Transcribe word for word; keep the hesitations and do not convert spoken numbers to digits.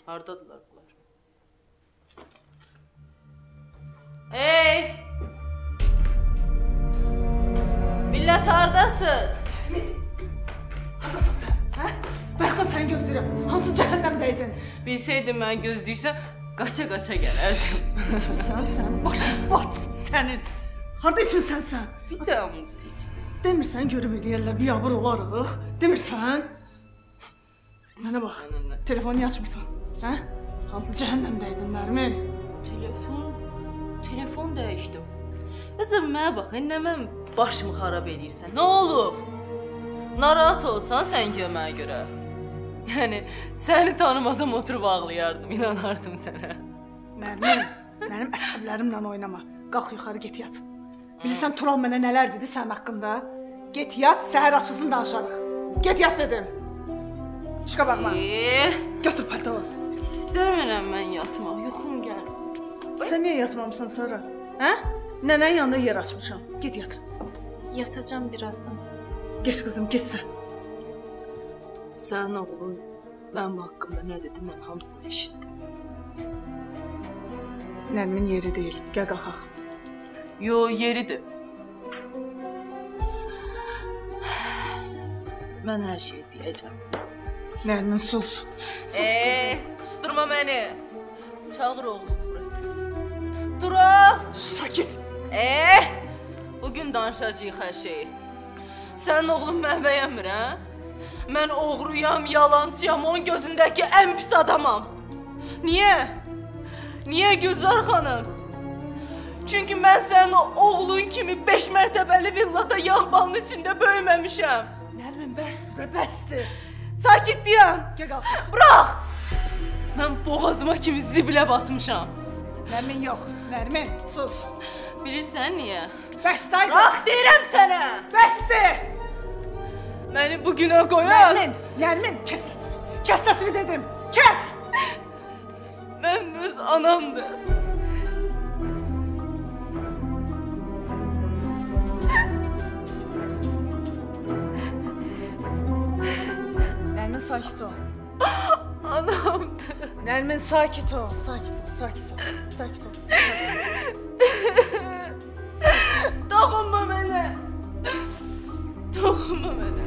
Hardadılar bunlar? Hey! Millət hardasınız? Hardasın sən, hə? Bayaqdan səni gözləyirəm. Hansı cəhənnəmdəydin? Bilsəydim mən gözləyirsə, qaça-qaça gələrdim. İçmisən sən, başın batsın sənin. Harda içmisən sən? Bir damcı içdim. Demirsən görüb eləyərlər, biyabır olarıq. Demirsən? Mənə bax, telefonu açmırsan, hə? Hansı cəhənnəmdəydin, Nərmin? Telefon, telefon dəyişdim. Qızım, mənə bax, nə mən başımı xarab eləyirsən? Nə olub? Narahat olsan sən yeməyə görə. Yəni, səni tanımasam oturub ağlayardım, inanardım sənə. Nərmin, mənim əsəblərimlə oynama. Qalx yuxarı, get yat. Bilirsən, Tural mənə nələr dedi sənin haqqında? Get yat, səhər açılsın danışarıq. Get yat dedim. Çıqa baxma. Eee? Götür paltonu. İstəmirəm mən yatmaq, yuxum gəlir. Sən niyə yatmamısan Sara? Hə? Nənənin yanında yer açmışam. Get yat. Yatacağım birazdan. Geç qızım, get sən. Sənin oğlun mənim haqqımda nə dedi, mən hamısını eşitdim. Nərmin yeri deyil, gəl qalxaq. Yo, yeridir. Mən hər şeyi deyəcəm. Nərmin, sus. Eee, susturma məni. Çağır oğlum buraya. Tural! Sakit. Eee, bugün danışacağıq hər şeyi. Sənin oğlun mən bəyənmir, hə? Mən oğruyam, yalancıyam, onun gözündəki ən pis adamam. Niyə? Niyə Gülzar xanım? Çünki mən sənin oğlun kimi beş mərtəbəli villada yağbalın içində böyüməmişəm. Nərmin, bəsdir, bəsdir. Sakit deyən. Gəl qalxaq. Bırax! Mən boğazıma kimi zibilə batmışam. Nərmin yox, Nərmin, sus. Bilirsən niyə? Bəsdir. Bırax deyirəm sənə! Bəsdir. Məni bu günə qoyan... Nərmin, Nərmin, kəs səsimi. Kəs səsimi dedim, kəs! Mən öz anamdır. Nərmin, sakit ol. Anamdır. Nərmin, sakit ol, sakit ol, sakit ol, sakit ol. Dokunma mənə. Dokunma mənə.